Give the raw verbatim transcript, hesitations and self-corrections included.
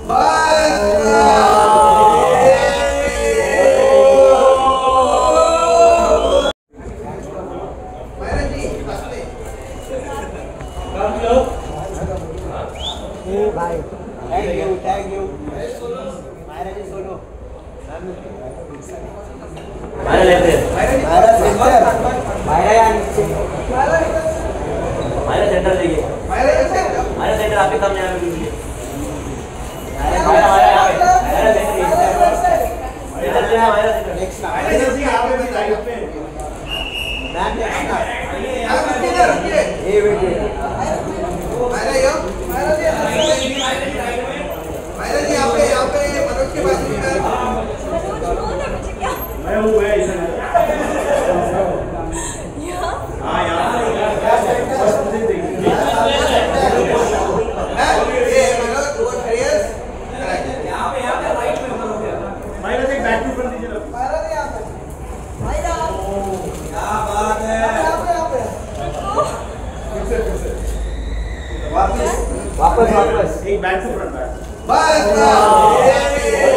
Bye. Thank you, thank you. Myra ji solo. Myra left there. Myra center. Myra यहाँ नीचे. Myra center देखिए. Myra center आपके सामने यहाँ पे कीजिए. Myra Myra यहाँ पे. Myra center. Center से है Myra center. Next. Myra जी यहाँ पे भी साइड पे. Ma'am next. यहाँ रुकिए रुकिए. ये wait wait. Myra यो. Myra जी Myra जी यहाँ पे यहाँ पे मनोज के पास में. मैं हूँ मैं इधर. हाँ यहाँ. ये मनोज वो serious. यहाँ पे यहाँ पे right में Manoj. Myra ji back to front दीजिए. Myra जी यहाँ पे. Myra. क्या बात है. यहाँ पे यहाँ पे. फिर से फिर से. वापस वापस वापस एक बैक टू फ्रंट बैक बस